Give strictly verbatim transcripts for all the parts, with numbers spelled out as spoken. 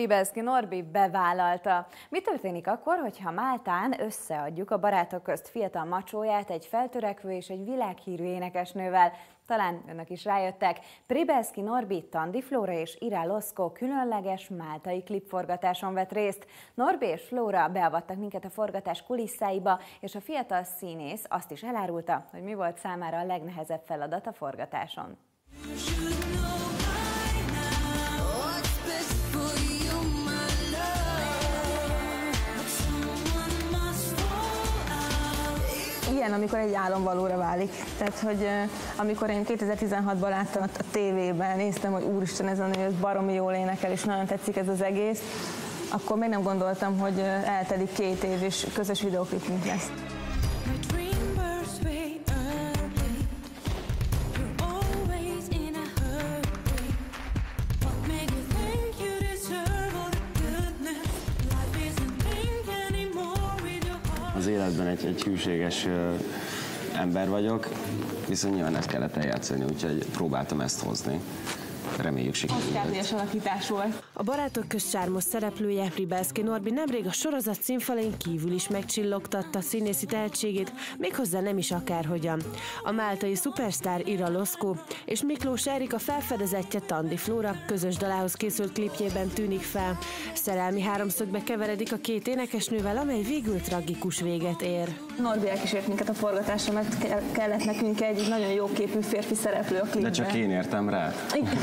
Pribeszki Norbi bevállalta. Mi történik akkor, hogyha Máltán összeadjuk a barátok közt fiatal macsóját egy feltörekvő és egy világhírű énekesnővel? Talán önök is rájöttek. Pribeszki Norbi, Tandi Flóra és Ira Loszkó különleges máltai klipforgatáson vett részt. Norbi és Flóra beavattak minket a forgatás kulisszáiba, és a fiatal színész azt is elárulta, hogy mi volt számára a legnehezebb feladat a forgatáson. Ilyen, amikor egy álom valóra válik. Tehát, hogy amikor én kétezer-tizenhatban láttam a tévében, néztem, hogy úristen, ez a nő, ez baromi jól énekel, és nagyon tetszik ez az egész, akkor még nem gondoltam, hogy eltelik két év, és közös videóklipünk lesz. Az életben egy, egy hűséges ö, ember vagyok, viszont nyilván ezt kellett eljátszani, úgyhogy próbáltam ezt hozni. Reméljük sikerült. Oszkár-díjas alakítás volt. A Barátok közt sármos szereplője, Pribeszki Norbi nemrég a sorozat színfalain kívül is megcsillogtatta színészi tehetségét, méghozzá nem is akárhogyan. A máltai szupersztár Ira Loszkó és Miklós Erika felfedezettje Tandi Flóra közös dalához készült klipjében tűnik fel. Szerelmi háromszögbe keveredik a két énekesnővel, amely végül tragikus véget ér. Norbi elkísért minket a forgatásra, mert kellett nekünk egy nagyon jóképű férfi szereplő a klipben. De csak én értem rá.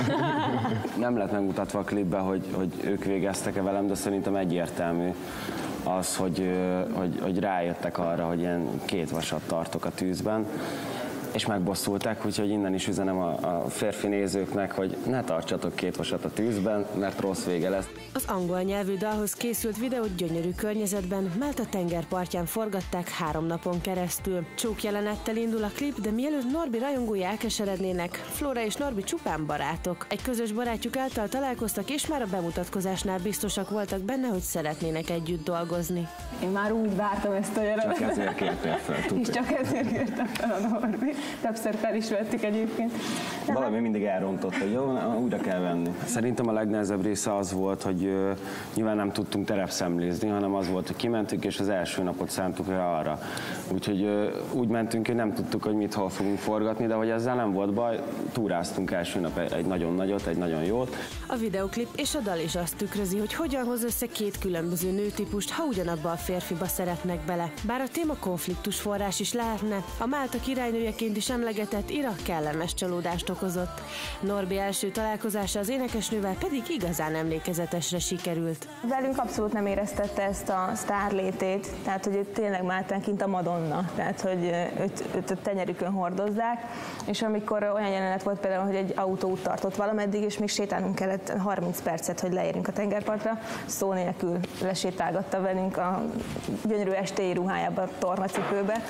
Nem lett megmutatva a klipben, hogy, hogy ők végeztek-e velem, de szerintem egyértelmű az, hogy, hogy, hogy rájöttek arra, hogy ilyen két vasat tartok a tűzben, és megbosszulták, úgyhogy innen is üzenem a, a férfi nézőknek, hogy ne tartsatok két vasat a tűzben, mert rossz vége lesz. Az angol nyelvű dalhoz készült videót gyönyörű környezetben, Málta tengerpartján forgatták három napon keresztül. Csók jelenettel indul a klip, de mielőtt Norbi rajongói elkeserednének, Flóra és Norbi csupán barátok. Egy közös barátjuk által találkoztak, és már a bemutatkozásnál biztosak voltak benne, hogy szeretnének együtt dolgozni. Én már úgy vártam ezt a jelenetet. Csak ezért kértél fel, tudod. És csak ezért kértem fel a Norbi. Többször fel is vettük egyébként. De valami hát... mindig elrontott, hogy jó, újra kell venni. Szerintem a legnehezebb része az volt, hogy uh, nyilván nem tudtunk terepszemlézni, hanem az volt, hogy kimentünk, és az első napot szántuk arra. Úgyhogy uh, úgy mentünk, hogy nem tudtuk, hogy mit hol fogunk forgatni, de hogy ezzel nem volt baj, túráztunk első nap egy nagyon nagyot, egy nagyon jót. A videoklip és a dal is azt tükrözi, hogy hogyan hoz össze két különböző nőtípust, ha ugyanabba a férfiba szeretnek bele. Bár a téma konfliktus forrás is lehetne, a Málta királynőjeként is emlegetett Ira kellemes csalódást okozott. Norbi első találkozása az énekesnővel pedig igazán emlékezetesre sikerült. Velünk abszolút nem éreztette ezt a sztárlétét, tehát hogy őt tényleg Máltán kint a Madonna, tehát hogy őt, őt a tenyerükön hordozzák, és amikor olyan jelenet volt például, hogy egy autó út tartott valameddig, és még sétálnunk kellett harminc percet, hogy leérjünk a tengerpartra, szó nélkül lesétálgatta velünk a gyönyörű estéi ruhájába, a tornacipőbe.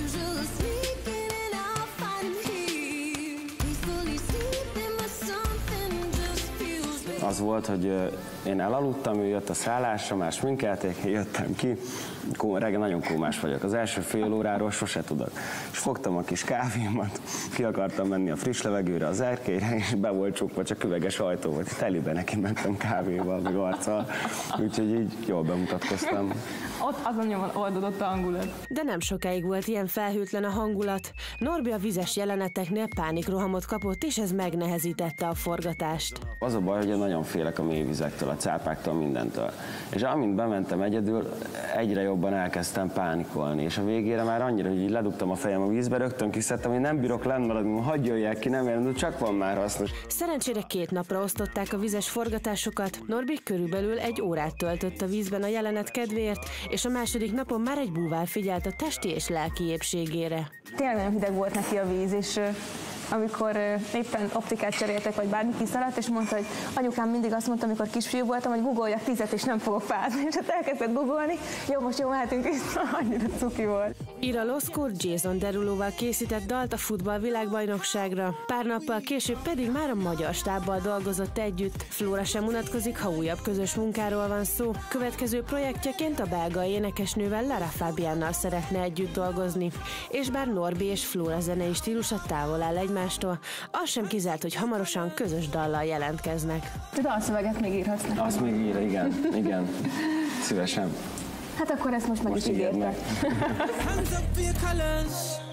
Az volt, hogy én elaludtam, ő jött a szállásra, már sminkelték, én jöttem ki, reggel nagyon kómás vagyok. Az első fél óráról sose tudok. És fogtam a kis kávémat, ki akartam menni a friss levegőre, az erkélyre, és be volt csukva, csak üveges ajtó volt. Telibe neki mentem kávéval, meg arccal, úgyhogy így jól bemutatkoztam. Ott azon nyomon oldódott a hangulat. De nem sokáig volt ilyen felhőtlen a hangulat. Norbi a vizes jeleneteknél pánikrohamot kapott, és ez megnehezítette a forgatást. Az a baj, hogy én nagyon félek a mélyvizektől, a cápáktól, mindentől. És amint bementem egyedül, egyre jobban elkezdtem pánikolni, és a végére már annyira, hogy így ledugtam a fejem a vízbe, rögtön kiszedtem, hogy nem bírok lennmaradni, hadd jöjjek ki, nem érem, csak van már hasznos. Szerencsére két napra osztották a vizes forgatásokat. Norbi körülbelül egy órát töltött a vízben a jelenet kedvéért, és a második napon már egy búvár figyelt a testi és lelki épségére. Tényleg nagyon hideg volt neki a víz, és amikor éppen optikát cseréltek, vagy bármi kiszaladt, és mondta, hogy anyukám mindig azt mondta, amikor kisfiú voltam, hogy gugoljak tizet, és nem fogok fázni, és hát elkezdett gugolni. Jó, most jó, mehetünk vissza, annyira cuki volt. Ira Loszkó Jason Derulóval készített dalt a futballvilágbajnokságra, pár nappal később pedig már a magyar stábbal dolgozott együtt. Flóra sem unatkozik, ha újabb közös munkáról van szó. Következő projektjeként a belga énekesnővel Lara Fabiannal szeretne együtt dolgozni. És bár Norbi és Flóra zenei stílusa távol áll egymástól, az sem kizárt, hogy hamarosan közös dallal jelentkeznek. Te dalszöveget még írhatsz nekem. Azt még ír, igen, igen. Szívesen. Hát akkor ezt most meg most is ígérte.